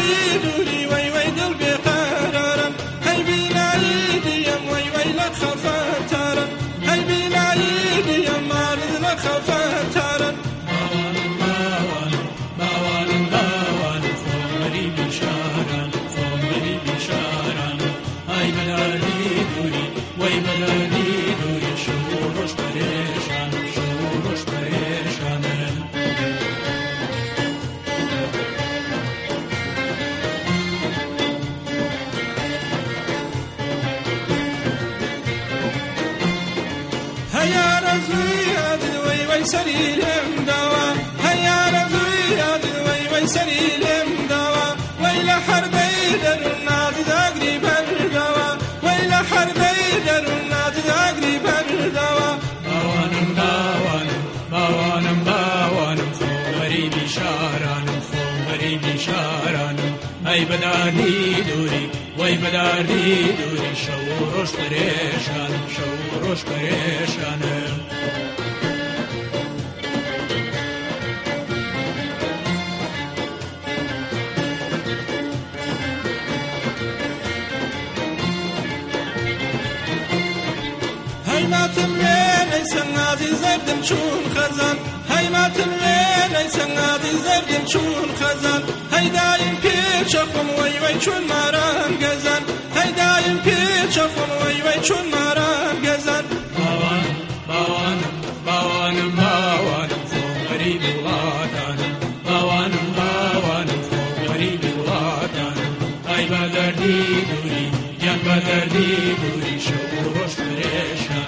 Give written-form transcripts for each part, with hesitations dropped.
بلالي دوري وي وي دل بقرارم هاي بلالي ديم وي وي لا خفتارم هاي بلالي ديم مارد لا خفتارم خمري بشارم هاي بلالي دوري وي بلالي دوري شوروش پریشان هيا رزوي عدل وي وي سليلم دوا هيا رزوي عدل وي وي سليلم دوا ويلا حربي درنا تدغري بردوا ويلا حربي درنا تدغري بردوا باوانم خمري بشارم هاي بدارني دوري وي بدارني دوري شوروش پریشان هاي ما تمرين سنادي زردم شون خزان هاي ما تمرين سنادي زردم شون خزان هاي دايم بيشخم وي وي شون مارام غزان هاي دايم بيشخم وي وي شون مارام غزان باوانم خمري بوطنم هاي بدارني دوري جان بدارني دوري شوروش پریشان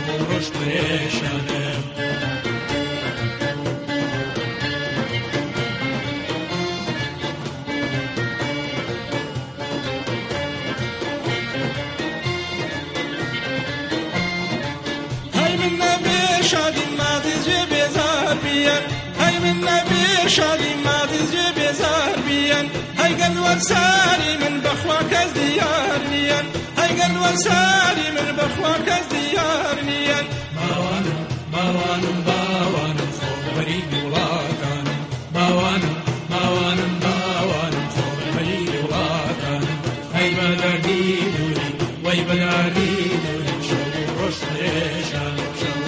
هاي من نبي شادي ما تجي بزار بيان هاي من نبي شادي ما تجي بزار بيان هاي قل وساري من بخواك ديار نيان هاي قل وساري من بخواك ديار نيان باوانم خمري بوطنم باوانم خمري بوطنم هاي بدارني دوري وي بدارني دوري شوروش پریشان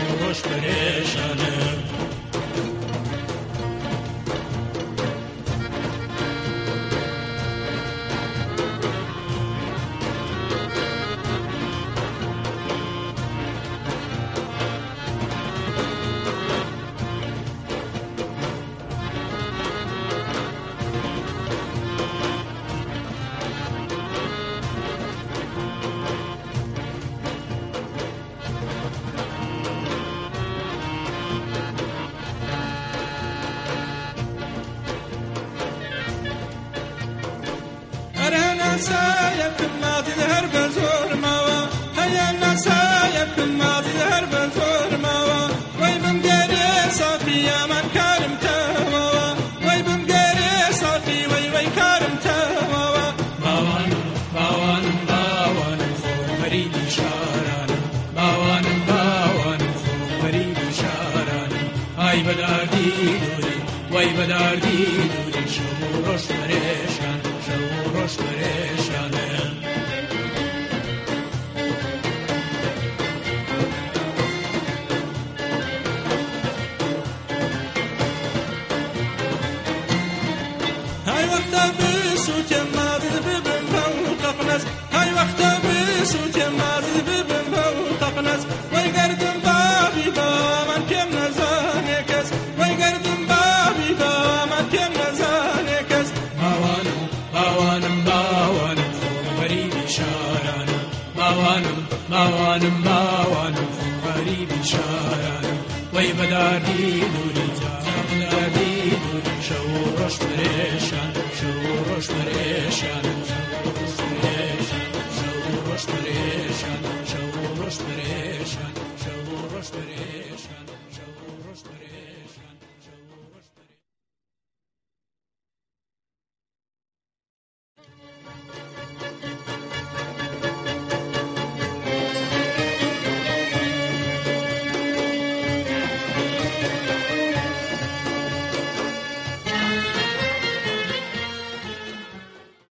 نسايك ما تظهر بزور موا هيا نسايك ما تظهر بزور موا وي بمقري صافي يا من كارم توا وي بمقري صافي وي كارم توا باوانم خمري بشارم هاي بدارني دوري وي بدارني دوري شوروش پریشان هاي وقت بسوت ما ببن فوق قناس هاي وقت بسوت ما ببن فوق قناس وي قردم بابي من كم نزانكس وي قردم بابي من كم نزانكس باوانم خمري بشارم باوانم خمري بشارم وي بدارني دوري بدارني دوري شوروش پریشان